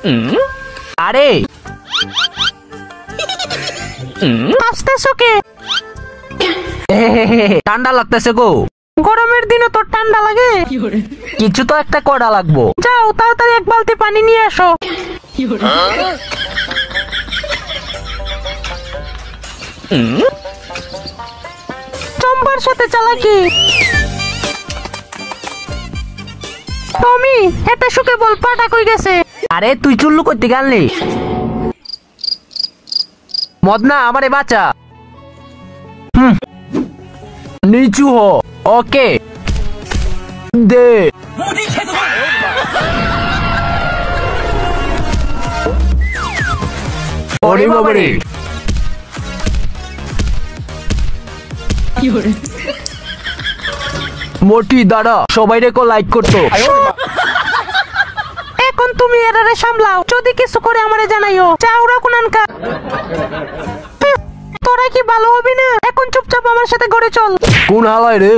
আরে আসতেছো কে? ঠান্ডা লাগতেছে গো। গরমের দিনে তো ঠান্ডা লাগে, কিছু তো একটা করা লাগবো। যাও তাড়াতাড়ি এক বালতি পানি নিয়ে আসো। চম্পার সাথে চালাকি। টমি এটা শুকে বল পাটা কই গেছে? আরে তুই চুল্লু করতে গেলি? মদনা আমারে বাঁচা। নিচু হ। ওকে দে। ওরে বাবারে। মোটি দাঁড়া, সবাই রেখো লাইক করতো। এখন তুমি এরারে সামলাও, যদি কিছু করে আমারে জানাইও। চাউরা কোনানকা তোরা কি ভালো হবি না? এখন চুপচাপ আমার সাথে ঘরে চল। কোন হালায় রে?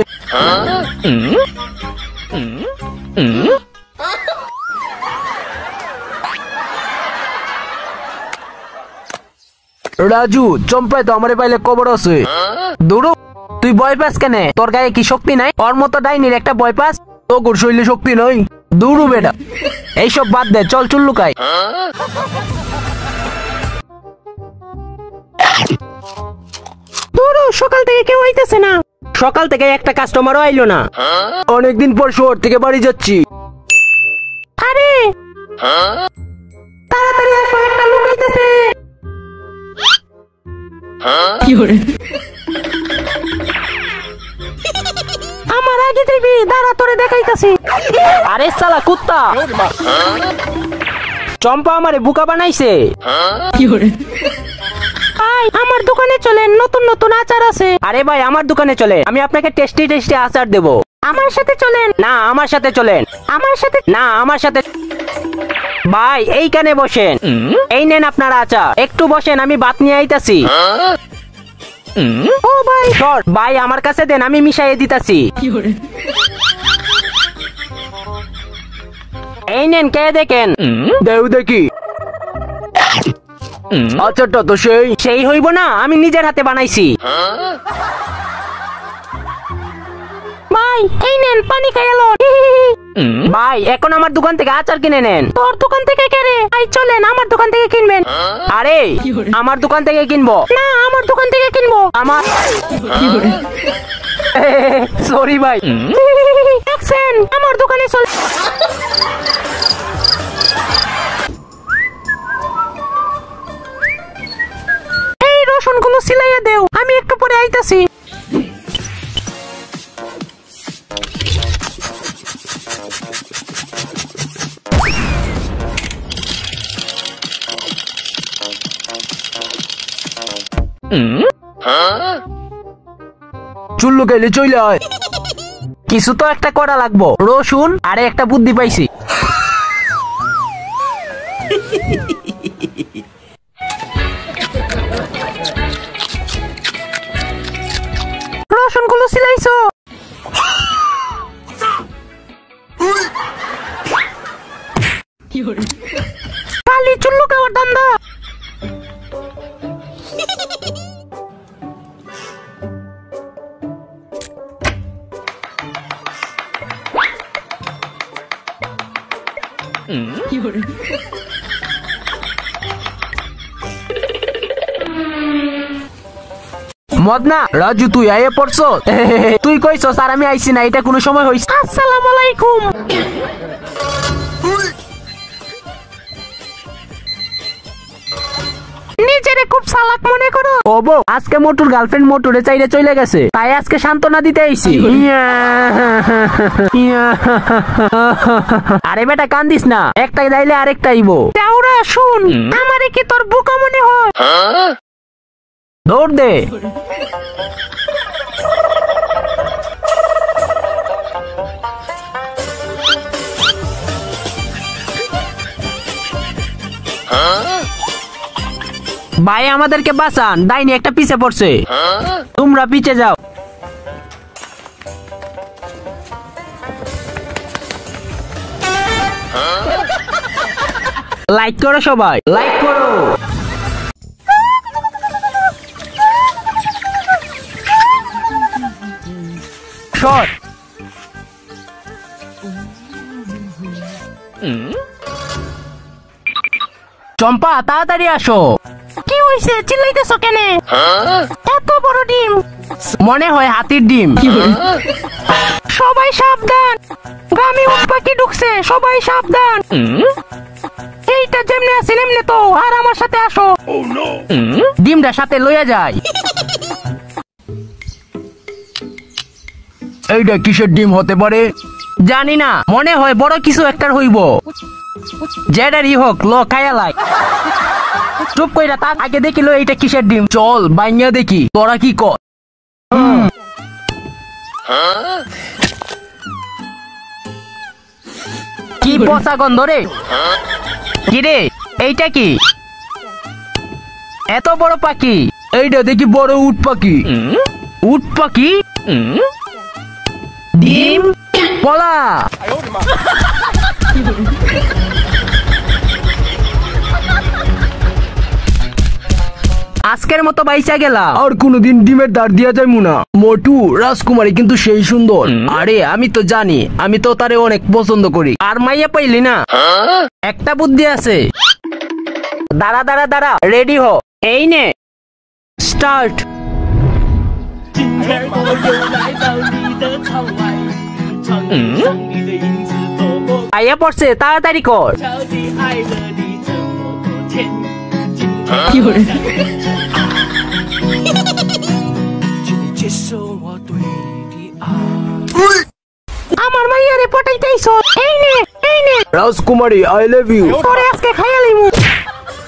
রাজু চম্পায় তো আমারে পাইলে কবর আছে। দৌড়ো। তুই ভয় পাস কেন? তোর গায়ে কি শক্তি নাই? ওর মতো ডাইনির একটা ভয় পাস? তোর শরীরে শক্তি নাই। দৌড়ু বেটা, এইসব বাদ দে, চল চুল্লুকাই। দৌড়ো, সকাল থেকে কেউ আইতেছে না। সকাল থেকে একটা কাস্টমারও আইলো না। অনেকদিন পর শহর থেকে বাড়ি যাচ্ছি। আরে তাড়াতাড়ি আসো, একটা লোক আইতেছে। আমার আগে দেখবি, দাঁড়া তোরে দেখাইতাছি। আরে শালা কুত্তা, চম্পা আমারে বুকা বানাইছে। আমার দোকানে চলেন, নতুন নতুন আচার আছে। আরে ভাই আমার দোকানে চলে, আমি আপনাকে টেস্টি টেস্টি আচার দেবো। আমার সাথে চলেন। না আমার সাথে চলেন। আমার সাথে না, আমার সাথে। ভাই এইখানে বসেন, এই নেন আপনার আচার। একটু বসেন, আমি ভাত নিয়ে আইতাছি। ও ভাই ধর, ভাই আমার কাছে দেন, আমি মিশাইয়ে দিতাছি। এই নেন, কে দেখেন। দেও দেখি। আচারটা তো সেই হইব না, আমি নিজের হাতে বানাইছি। ভাই এই নেন, পানি খাইলো। ভাই এখন আমার দোকান থেকে আচার কিনে নেন। তোর দোকান থেকে কেরে? ভাই চলেন, আমার দোকান থেকে কিনবেন। আরে আমার দোকান থেকে কিনবো না, আমার দোকান থেকে কিনবো। আমার সরি ভাই। আমার দোকানে চলে। এই রসুন গুলো সিলাইয়া দেও, আমি একটু পরে আইতাছি। চুল্লু গেলে চলে আয়। কিছু তো একটা করা লাগবো। রসুন আরে একটা বুদ্ধি পাইছি। রসুন গুলো সিলাইছো? খালি চুল্লু খাওয়ার ধান্দা। মদনা রাজু তুই আইয়ে পড়ছ? তুই কইছ স্যার আমি আইছি না, এটা কোনো সময় হইছে? আসসালামু আলাইকুম। নিজেরে খুব চালাক মনে করো? ওবো আজকে মোটুর গার্লফ্রেন্ড মোটুরে চাইরে চলে গেছে, তাই আজকে সান্ত্বনা দিতে আইছি। আরে বেটা কান্দিস না, একটা যাইলে আরেকটা আইবো। যাওরা শুন, আমারে কি তোর বোকা মনে হয়? দৌড় দে। ভাই আমাদেরকে বাঁচান, ডাইনি একটা পিছে পড়ছে। তোমরা পিছে যাও। লাইক করো সবাই, লাইক করো। শট। চম্পা তাড়াতাড়ি আসো। কি হইছে, চিল্লাইতেছো কেন? এত বড় ডিম, মনে হয় হাতির ডিম। সবাই সাবধান, গ্রামে উট পাখি ঢুকছে, সবাই সাবধান। এইটা যেমনে আছে এমনি তো, আর আমার সাথে আসো। ডিমটা সাথে লইয়া যায়। এইটা কিসের ডিম হতে পারে জানি না, মনে হয় বড় কিছু একটার হইব। যেটারই হোক, ল খাইয়া লাই। চুপ কইরা তার আগে দেখিল এইটা কিসের ডিম। চল বাইঙ্গা দেখি, তোরা কি কর। কি পচা গন্ধ রে। কি রে, এইটা কি? এত বড় পাখি। এইটা দেখি বড় উট পাখি। উট পাখি ডিম পলা। আজকের মতো বাইচা গেলা, আর কোনদিন ডিমের দাঁড় দিয়া যায় মুনা। মোটু রাজকুমারী কিন্তু সেই সুন্দর। আরে আমি তো জানি, আমি তো তারে অনেক পছন্দ করি। আর মাইয়া পাইলি না, একটা বুদ্ধি আছে। দাঁড়া দাঁড়া দাঁড়া, রেডি হ। এই নে স্টার্ট। আইয়া পড়ছে, তাড়াতাড়ি কর। আমার মাইয়ারে পটাইতেইছ। এই নে এই নে। রাজকুমারী আই লাভ ইউ। তোরে আজকে খাইয়া লইমু।